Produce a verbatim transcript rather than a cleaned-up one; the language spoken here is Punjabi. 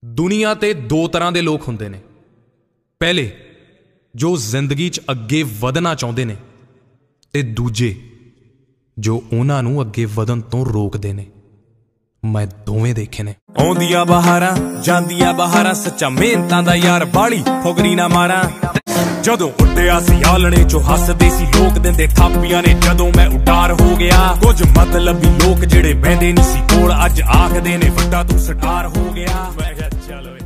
ਦੁਨੀਆ ਤੇ ਦੋ ਤਰ੍ਹਾਂ ਦੇ ਲੋਕ ਹੁੰਦੇ ਨੇ। ਪਹਿਲੇ ਜੋ ਜ਼ਿੰਦਗੀ 'ਚ ਅੱਗੇ ਵਧਣਾ ਚਾਹੁੰਦੇ ਨੇ ਤੇ ਦੂਜੇ ਜੋ ਉਹਨਾਂ ਨੂੰ ਅੱਗੇ ਵਧਣ ਤੋਂ ਰੋਕਦੇ ਨੇ। ਮੈਂ ਦੋਵੇਂ ਦੇਖੇ ਨੇ। ਆਉਂਦੀਆਂ ਬਹਾਰਾਂ ਜਾਂਦੀਆਂ ਬਹਾਰਾਂ, ਸੱਚਾ ਮਿਹਨਤਾਂ ਦਾ ਯਾਰ ਬਾਲੀ ਫੁਕਰੀ ਨਾ ਮਾਰਾਂ। ਜਦੋਂ ਉੱਡਿਆ ਸੀ ਆਲਣੇ ਚੋਂ ਹੱਸਦੇ ਸੀ ਲੋਕ, ਦਿੰਦੇ ਥਾਪੀਆਂ ਨੇ ਜਦੋਂ ਮੈਂ ਉਡਾਰ ਹੋ ਗਿਆ। ਕੁਝ ਮਤਲਬੀ ਲੋਕ ਜਿਹੜੇ ਬਹਿੰਦੇ ਨਹੀਂ ਸੀ ਕੋਲ, ਅੱਜ ਆਖਦੇ ਨੇ ਵੱਡਾ ਤੂੰ ਸਟਾਰ ਹੋ ਗਿਆ। ਮੈਂ ਕਿਹਾ ਚਲੋ